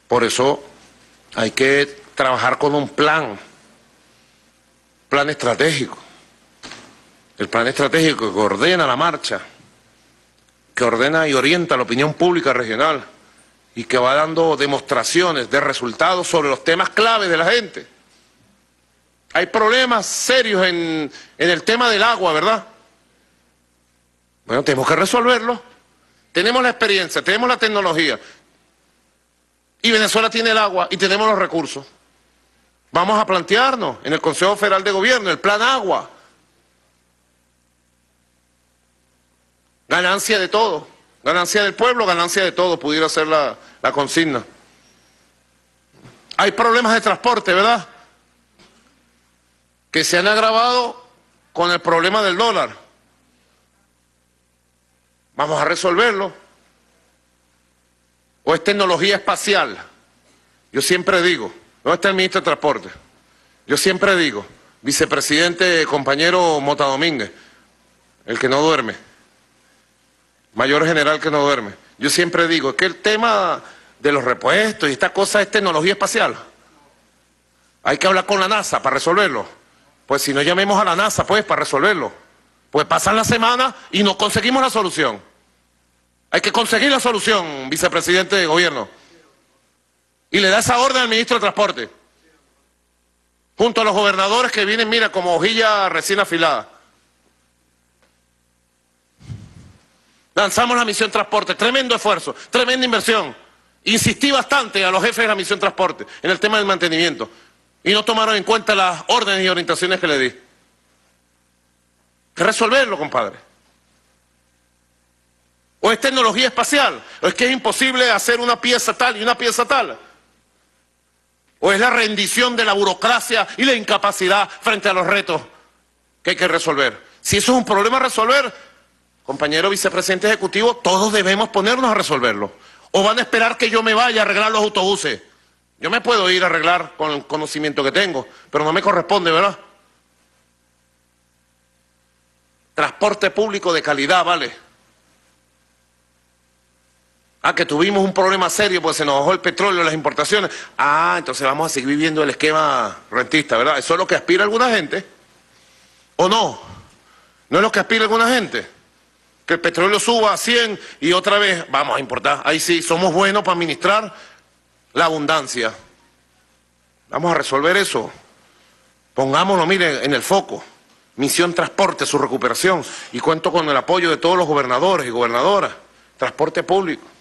Por eso hay que trabajar con un plan estratégico. El plan estratégico que ordena la marcha, que ordena y orienta la opinión pública regional y que va dando demostraciones de resultados sobre los temas claves de la gente. Hay problemas serios en el tema del agua, ¿verdad? Bueno, tenemos que resolverlo. Tenemos la experiencia, tenemos la tecnología. Y Venezuela tiene el agua y tenemos los recursos. Vamos a plantearnos en el Consejo Federal de Gobierno el plan agua. Ganancia de todo, ganancia del pueblo, ganancia de todo, pudiera ser la consigna. Hay problemas de transporte, ¿verdad? Que se han agravado con el problema del dólar. Vamos a resolverlo. ¿O es tecnología espacial? Yo siempre digo, ¿dónde está el ministro de Transporte? Yo siempre digo, vicepresidente, compañero Mota Domínguez, el que no duerme, mayor general que no duerme. Yo siempre digo que el tema de los repuestos y esta cosa es tecnología espacial. Hay que hablar con la NASA para resolverlo. Pues si no, llamemos a la NASA, pues, para resolverlo. Pues pasan las semanas y no conseguimos la solución. Hay que conseguir la solución, vicepresidente de gobierno. Y le da esa orden al ministro de Transporte. Junto a los gobernadores que vienen, mira, como hojilla recién afilada. Lanzamos la misión Transporte, tremendo esfuerzo, tremenda inversión. Insistí bastante a los jefes de la misión Transporte en el tema del mantenimiento. Y no tomaron en cuenta las órdenes y orientaciones que le di. Hay que resolverlo, compadre. ¿O es tecnología espacial? ¿O es que es imposible hacer una pieza tal y una pieza tal? ¿O es la rendición de la burocracia y la incapacidad frente a los retos que hay que resolver? Si eso es un problema a resolver, compañero vicepresidente ejecutivo, todos debemos ponernos a resolverlo. ¿O van a esperar que yo me vaya a arreglar los autobuses? Yo me puedo ir a arreglar con el conocimiento que tengo, pero no me corresponde, ¿verdad? Transporte público de calidad, ¿vale? Ah, que tuvimos un problema serio porque se nos bajó el petróleo, las importaciones. Ah, entonces vamos a seguir viviendo el esquema rentista, ¿verdad? Eso es lo que aspira alguna gente. ¿O no? ¿No es lo que aspira alguna gente? Que el petróleo suba a 100 y otra vez vamos a importar. Ahí sí, somos buenos para administrar la abundancia. Vamos a resolver eso. Pongámoslo, mire, en el foco. Misión Transporte, su recuperación. Y cuento con el apoyo de todos los gobernadores y gobernadoras. Transporte público.